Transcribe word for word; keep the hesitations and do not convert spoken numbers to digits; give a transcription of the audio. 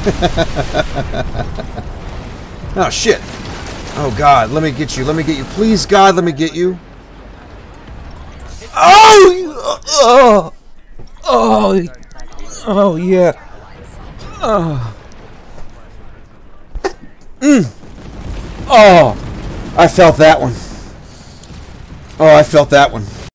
Oh, shit. Oh, God. Let me get you. Let me get you. Please, God, let me get you. Oh! Oh! Oh! Oh, yeah. Oh. Mm. Oh! I felt that one. Oh, I felt that one.